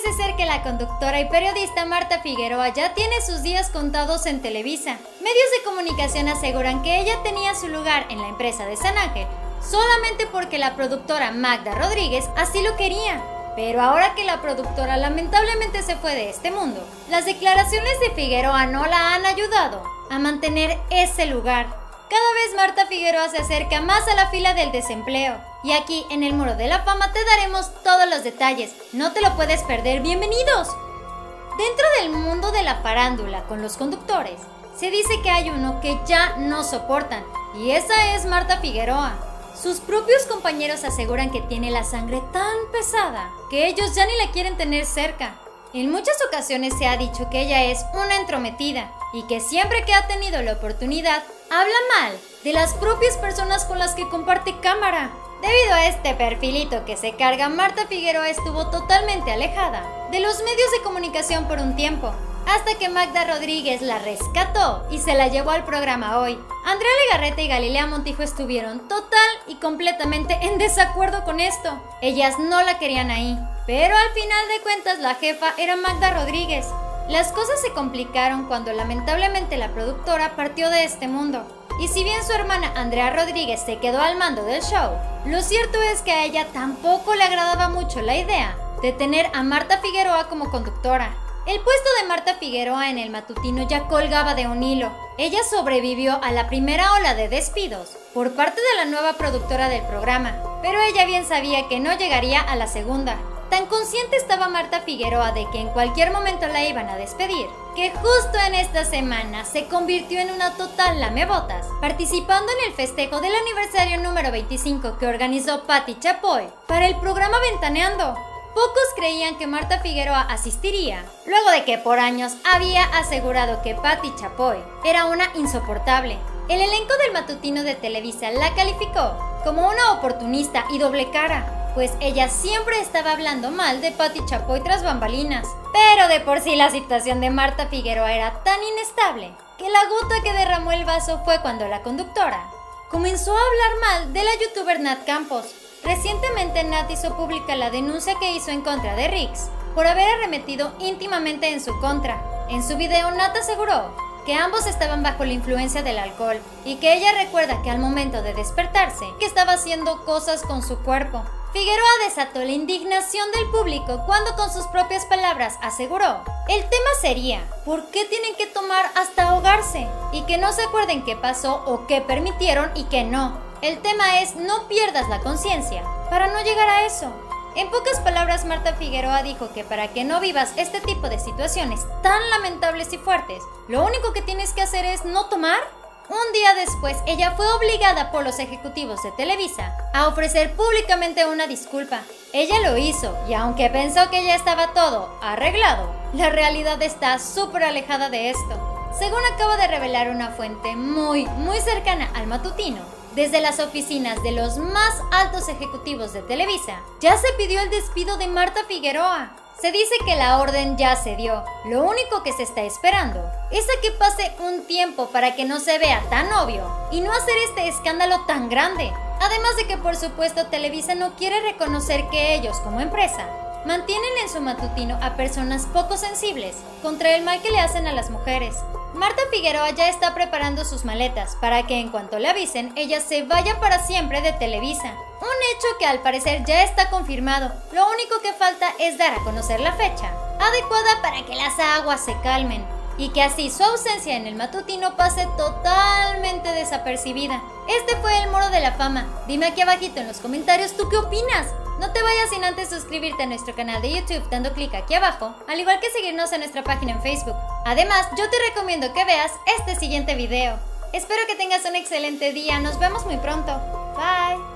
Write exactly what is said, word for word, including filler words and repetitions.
Parece ser que la conductora y periodista Marta Figueroa ya tiene sus días contados en Televisa. Medios de comunicación aseguran que ella tenía su lugar en la empresa de San Ángel solamente porque la productora Magda Rodríguez así lo quería. Pero ahora que la productora lamentablemente se fue de este mundo, las declaraciones de Figueroa no la han ayudado a mantener ese lugar. Cada vez Marta Figueroa se acerca más a la fila del desempleo. Y aquí en el Muro de la Fama te daremos todos los detalles. No te lo puedes perder. ¡Bienvenidos! Dentro del mundo de la farándula con los conductores, se dice que hay uno que ya no soportan. Y esa es Marta Figueroa. Sus propios compañeros aseguran que tiene la sangre tan pesada que ellos ya ni la quieren tener cerca. En muchas ocasiones se ha dicho que ella es una entrometida y que siempre que ha tenido la oportunidad habla mal de las propias personas con las que comparte cámara. Debido a este perfilito que se carga, Marta Figueroa estuvo totalmente alejada de los medios de comunicación por un tiempo, hasta que Magda Rodríguez la rescató y se la llevó al programa Hoy. Andrea Legarreta y Galilea Montijo estuvieron total y completamente en desacuerdo con esto. Ellas no la querían ahí, pero al final de cuentas la jefa era Magda Rodríguez. Las cosas se complicaron cuando lamentablemente la productora partió de este mundo. Y si bien su hermana Andrea Rodríguez se quedó al mando del show, lo cierto es que a ella tampoco le agradaba mucho la idea de tener a Marta Figueroa como conductora. El puesto de Marta Figueroa en el matutino ya colgaba de un hilo. Ella sobrevivió a la primera ola de despidos por parte de la nueva productora del programa, pero ella bien sabía que no llegaría a la segunda. Tan consciente estaba Marta Figueroa de que en cualquier momento la iban a despedir, que justo en esta semana se convirtió en una total lamebotas, participando en el festejo del aniversario número veinticinco que organizó Patti Chapoy para el programa Ventaneando. Pocos creían que Marta Figueroa asistiría, luego de que por años había asegurado que Patti Chapoy era una insoportable. El elenco del matutino de Televisa la calificó como una oportunista y doble cara, pues ella siempre estaba hablando mal de Patti Chapoy tras bambalinas. Pero de por sí la situación de Marta Figueroa era tan inestable que la gota que derramó el vaso fue cuando la conductora comenzó a hablar mal de la youtuber Nat Campos. Recientemente Nat hizo pública la denuncia que hizo en contra de Rix por haber arremetido íntimamente en su contra. En su video Nat aseguró que ambos estaban bajo la influencia del alcohol y que ella recuerda que al momento de despertarse que estaba haciendo cosas con su cuerpo. Figueroa desató la indignación del público cuando con sus propias palabras aseguró: el tema sería ¿por qué tienen que tomar hasta ahogarse? Y que no se acuerden qué pasó o qué permitieron y qué no. El tema es no pierdas la conciencia para no llegar a eso. En pocas palabras, Marta Figueroa dijo que para que no vivas este tipo de situaciones tan lamentables y fuertes, lo único que tienes que hacer es no tomar. Un día después, ella fue obligada por los ejecutivos de Televisa a ofrecer públicamente una disculpa. Ella lo hizo y aunque pensó que ya estaba todo arreglado, la realidad está súper alejada de esto. Según acaba de revelar una fuente muy, muy cercana al matutino, desde las oficinas de los más altos ejecutivos de Televisa, ya se pidió el despido de Marta Figueroa. Se dice que la orden ya se dio, lo único que se está esperando es a que pase un tiempo para que no se vea tan obvio y no hacer este escándalo tan grande. Además de que por supuesto Televisa no quiere reconocer que ellos como empresa mantienen en su matutino a personas poco sensibles contra el mal que le hacen a las mujeres. Marta Figueroa ya está preparando sus maletas para que en cuanto le avisen, ella se vaya para siempre de Televisa. Un hecho que al parecer ya está confirmado. Lo único que falta es dar a conocer la fecha adecuada para que las aguas se calmen y que así su ausencia en el matutino pase totalmente desapercibida. Este fue el Muro de la Fama. Dime aquí abajito en los comentarios tú qué opinas. No te vayas sin antes suscribirte a nuestro canal de YouTube dando clic aquí abajo, al igual que seguirnos en nuestra página en Facebook. Además, yo te recomiendo que veas este siguiente video. Espero que tengas un excelente día, nos vemos muy pronto. Bye.